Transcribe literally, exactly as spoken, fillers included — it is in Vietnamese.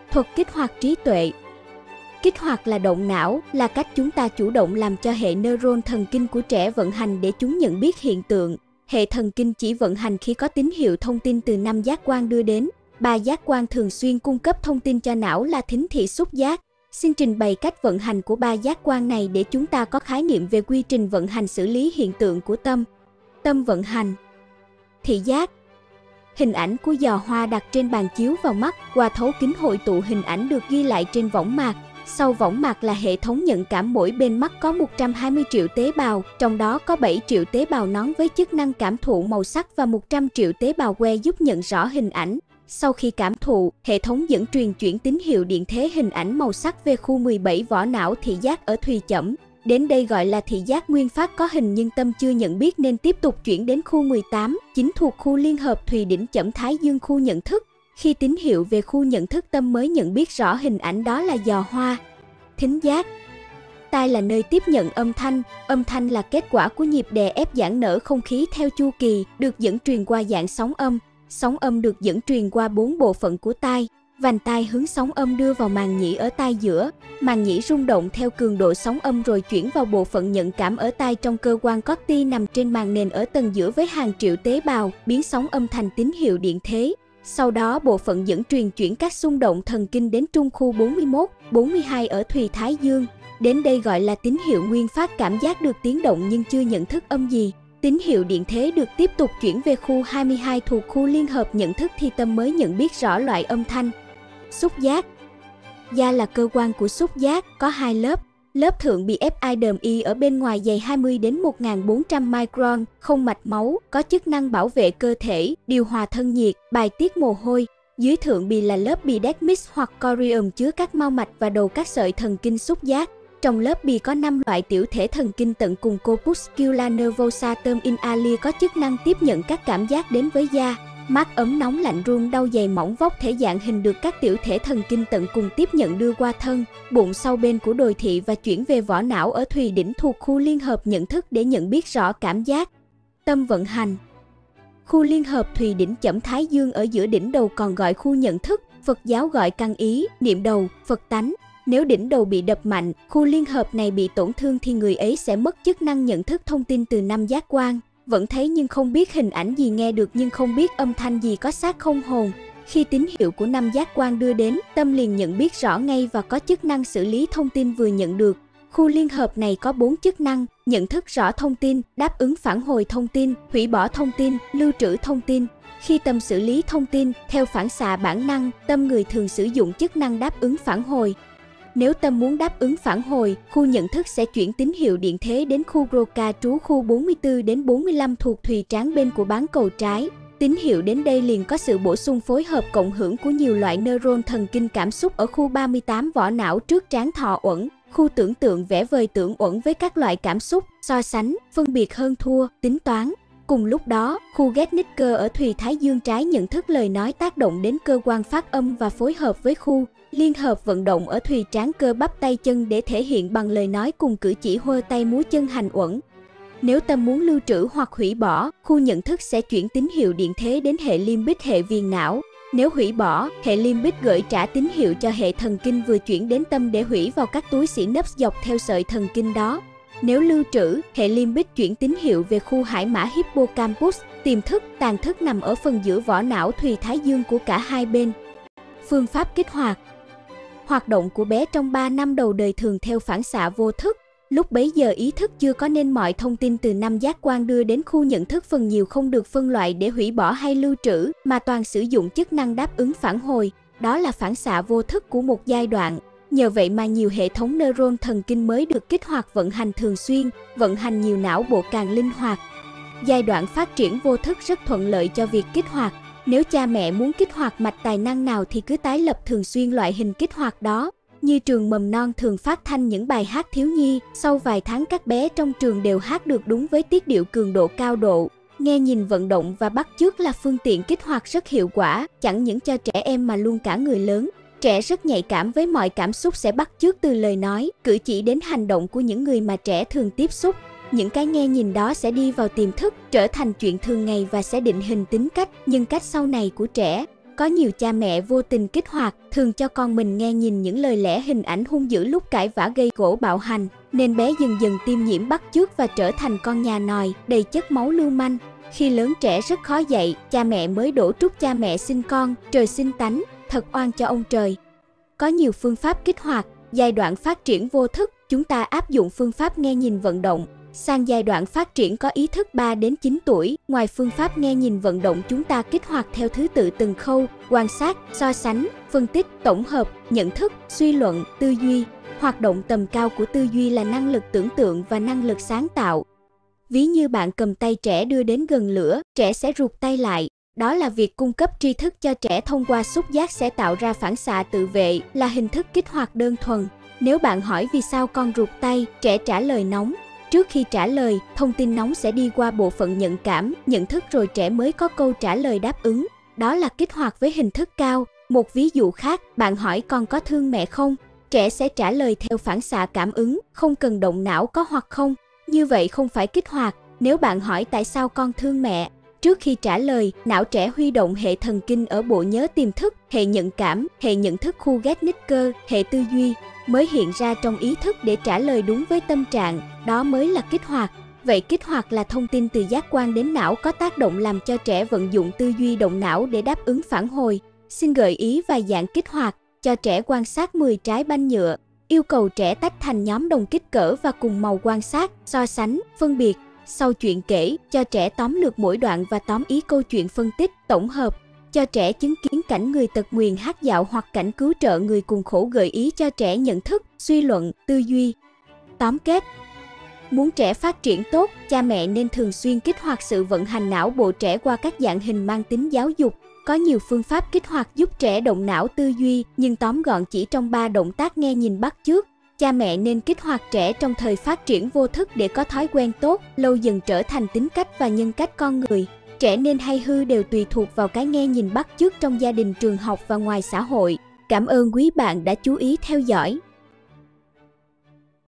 Thuật kích hoạt trí tuệ. Kích hoạt là động não, là cách chúng ta chủ động làm cho hệ neuron thần kinh của trẻ vận hành để chúng nhận biết hiện tượng. Hệ thần kinh chỉ vận hành khi có tín hiệu thông tin từ năm giác quan đưa đến. Ba giác quan thường xuyên cung cấp thông tin cho não là thính thị xúc giác. Xin trình bày cách vận hành của ba giác quan này để chúng ta có khái niệm về quy trình vận hành xử lý hiện tượng của tâm. Tâm vận hành. Thị giác. Hình ảnh của giò hoa đặt trên bàn chiếu vào mắt, qua thấu kính hội tụ hình ảnh được ghi lại trên võng mạc. Sau võng mạc là hệ thống nhận cảm, mỗi bên mắt có một trăm hai mươi triệu tế bào, trong đó có bảy triệu tế bào nón với chức năng cảm thụ màu sắc và một trăm triệu tế bào que giúp nhận rõ hình ảnh. Sau khi cảm thụ, hệ thống dẫn truyền chuyển tín hiệu điện thế hình ảnh màu sắc về khu mười bảy vỏ não thị giác ở thùy chẩm. Đến đây gọi là thị giác nguyên phát có hình nhưng tâm chưa nhận biết nên tiếp tục chuyển đến khu mười tám, chính thuộc khu liên hợp thùy đỉnh chẩm thái dương khu nhận thức. Khi tín hiệu về khu nhận thức, tâm mới nhận biết rõ hình ảnh đó là giò hoa. Thính giác. Tai là nơi tiếp nhận âm thanh, âm thanh là kết quả của nhịp đè ép giãn nở không khí theo chu kỳ, được dẫn truyền qua dạng sóng âm. Sóng âm được dẫn truyền qua bốn bộ phận của tai. Vành tai hướng sóng âm đưa vào màng nhĩ ở tai giữa. Màng nhĩ rung động theo cường độ sóng âm rồi chuyển vào bộ phận nhận cảm ở tai trong cơ quan corti nằm trên màng nền ở tầng giữa với hàng triệu tế bào, biến sóng âm thành tín hiệu điện thế. Sau đó bộ phận dẫn truyền chuyển các xung động thần kinh đến trung khu bốn mươi mốt, bốn mươi hai ở thùy thái dương. Đến đây gọi là tín hiệu nguyên phát, cảm giác được tiếng động nhưng chưa nhận thức âm gì. Tín hiệu điện thế được tiếp tục chuyển về khu hai mươi hai thuộc khu liên hợp nhận thức thì tâm mới nhận biết rõ loại âm thanh. Xúc giác. Da là cơ quan của xúc giác, có hai lớp. Lớp thượng bị ép i đờm y ở bên ngoài dày hai mươi đến một nghìn bốn trăm micron, không mạch máu, có chức năng bảo vệ cơ thể, điều hòa thân nhiệt, bài tiết mồ hôi. Dưới thượng bì là lớp bì dermis hoặc corium chứa các mao mạch và đầu các sợi thần kinh xúc giác. Trong lớp bì có năm loại tiểu thể thần kinh tận cùng corpuscular nervosa term in alia có chức năng tiếp nhận các cảm giác đến với da. Mát ấm nóng lạnh run đau dày mỏng vóc thể dạng hình được các tiểu thể thần kinh tận cùng tiếp nhận đưa qua thân, bụng sau bên của đồi thị và chuyển về vỏ não ở thùy đỉnh thuộc khu liên hợp nhận thức để nhận biết rõ cảm giác. Tâm vận hành. Khu liên hợp thùy đỉnh chẩm thái dương ở giữa đỉnh đầu còn gọi khu nhận thức, Phật giáo gọi căn ý, niệm đầu, Phật tánh. Nếu đỉnh đầu bị đập mạnh, khu liên hợp này bị tổn thương thì người ấy sẽ mất chức năng nhận thức thông tin từ năm giác quan. Vẫn thấy nhưng không biết hình ảnh gì, nghe được nhưng không biết âm thanh gì, có xác không hồn. Khi tín hiệu của năm giác quan đưa đến, tâm liền nhận biết rõ ngay và có chức năng xử lý thông tin vừa nhận được. Khu liên hợp này có bốn chức năng: nhận thức rõ thông tin, đáp ứng phản hồi thông tin, hủy bỏ thông tin, lưu trữ thông tin. Khi tâm xử lý thông tin, theo phản xạ bản năng, tâm người thường sử dụng chức năng đáp ứng phản hồi. Nếu tâm muốn đáp ứng phản hồi, khu nhận thức sẽ chuyển tín hiệu điện thế đến khu Broca trú khu bốn mươi tư đến bốn mươi lăm thuộc thùy trán bên của bán cầu trái. Tín hiệu đến đây liền có sự bổ sung phối hợp cộng hưởng của nhiều loại neuron thần kinh cảm xúc ở khu ba mươi tám vỏ não trước trán thọ uẩn, khu tưởng tượng vẽ vời tưởng uẩn với các loại cảm xúc, so sánh, phân biệt hơn thua, tính toán. Cùng lúc đó, khu Wernicke ở thùy thái dương trái nhận thức lời nói tác động đến cơ quan phát âm và phối hợp với khu liên hợp vận động ở thùy trán cơ bắp tay chân để thể hiện bằng lời nói cùng cử chỉ hơ tay múa chân hành uẩn. Nếu tâm muốn lưu trữ hoặc hủy bỏ, khu nhận thức sẽ chuyển tín hiệu điện thế đến hệ limbic hệ viền não. Nếu hủy bỏ, hệ limbic gửi trả tín hiệu cho hệ thần kinh vừa chuyển đến tâm để hủy vào các túi synapse dọc theo sợi thần kinh đó. Nếu lưu trữ, hệ limbic chuyển tín hiệu về khu hải mã hippocampus, tiềm thức, tàn thức nằm ở phần giữa vỏ não thùy thái dương của cả hai bên. Phương pháp kích hoạt. Hoạt động của bé trong ba năm đầu đời thường theo phản xạ vô thức. Lúc bấy giờ ý thức chưa có nên mọi thông tin từ năm giác quan đưa đến khu nhận thức phần nhiều không được phân loại để hủy bỏ hay lưu trữ, mà toàn sử dụng chức năng đáp ứng phản hồi. Đó là phản xạ vô thức của một giai đoạn. Nhờ vậy mà nhiều hệ thống neuron thần kinh mới được kích hoạt vận hành thường xuyên, vận hành nhiều não bộ càng linh hoạt. Giai đoạn phát triển vô thức rất thuận lợi cho việc kích hoạt. Nếu cha mẹ muốn kích hoạt mạch tài năng nào thì cứ tái lập thường xuyên loại hình kích hoạt đó. Như trường mầm non thường phát thanh những bài hát thiếu nhi, sau vài tháng các bé trong trường đều hát được đúng với tiết điệu cường độ cao độ. Nghe nhìn vận động và bắt chước là phương tiện kích hoạt rất hiệu quả, chẳng những cho trẻ em mà luôn cả người lớn. Trẻ rất nhạy cảm với mọi cảm xúc sẽ bắt chước từ lời nói, cử chỉ đến hành động của những người mà trẻ thường tiếp xúc. Những cái nghe nhìn đó sẽ đi vào tiềm thức, trở thành chuyện thường ngày và sẽ định hình tính cách, nhân cách sau này của trẻ. Có nhiều cha mẹ vô tình kích hoạt, thường cho con mình nghe nhìn những lời lẽ hình ảnh hung dữ lúc cãi vã gây gổ bạo hành, nên bé dần dần tiêm nhiễm bắt chước và trở thành con nhà nòi, đầy chất máu lưu manh. Khi lớn trẻ rất khó dạy, cha mẹ mới đổ trút cha mẹ sinh con, trời sinh tánh, thật oan cho ông trời. Có nhiều phương pháp kích hoạt, giai đoạn phát triển vô thức, chúng ta áp dụng phương pháp nghe nhìn vận động. Sang giai đoạn phát triển có ý thức ba đến chín tuổi, ngoài phương pháp nghe nhìn vận động chúng ta kích hoạt theo thứ tự từng khâu, quan sát, so sánh, phân tích, tổng hợp, nhận thức, suy luận, tư duy. Hoạt động tầm cao của tư duy là năng lực tưởng tượng và năng lực sáng tạo. Ví như bạn cầm tay trẻ đưa đến gần lửa, trẻ sẽ rụt tay lại. Đó là việc cung cấp tri thức cho trẻ thông qua xúc giác sẽ tạo ra phản xạ tự vệ, là hình thức kích hoạt đơn thuần. Nếu bạn hỏi vì sao con rụt tay, trẻ trả lời nóng. Trước khi trả lời, thông tin nóng sẽ đi qua bộ phận nhận cảm, nhận thức rồi trẻ mới có câu trả lời đáp ứng. Đó là kích hoạt với hình thức cao. Một ví dụ khác, bạn hỏi con có thương mẹ không? Trẻ sẽ trả lời theo phản xạ cảm ứng, không cần động não có hoặc không. Như vậy không phải kích hoạt. Nếu bạn hỏi tại sao con thương mẹ, trước khi trả lời, não trẻ huy động hệ thần kinh ở bộ nhớ tiềm thức, hệ nhận cảm, hệ nhận thức khu Wernicke, hệ tư duy, mới hiện ra trong ý thức để trả lời đúng với tâm trạng, đó mới là kích hoạt. Vậy kích hoạt là thông tin từ giác quan đến não có tác động làm cho trẻ vận dụng tư duy động não để đáp ứng phản hồi. Xin gợi ý vài dạng kích hoạt, cho trẻ quan sát mười trái banh nhựa, yêu cầu trẻ tách thành nhóm đồng kích cỡ và cùng màu quan sát, so sánh, phân biệt. Sau chuyện kể, cho trẻ tóm lược mỗi đoạn và tóm ý câu chuyện phân tích, tổng hợp. Cho trẻ chứng kiến cảnh người tật nguyền hát dạo hoặc cảnh cứu trợ người cùng khổ gợi ý cho trẻ nhận thức, suy luận, tư duy. Tóm kết. Muốn trẻ phát triển tốt, cha mẹ nên thường xuyên kích hoạt sự vận hành não bộ trẻ qua các dạng hình mang tính giáo dục. Có nhiều phương pháp kích hoạt giúp trẻ động não tư duy, nhưng tóm gọn chỉ trong ba động tác nghe nhìn bắt chước. Cha mẹ nên kích hoạt trẻ trong thời phát triển vô thức để có thói quen tốt, lâu dần trở thành tính cách và nhân cách con người. Trẻ nên hay hư đều tùy thuộc vào cái nghe nhìn bắt chước trong gia đình, trường học và ngoài xã hội. Cảm ơn quý bạn đã chú ý theo dõi.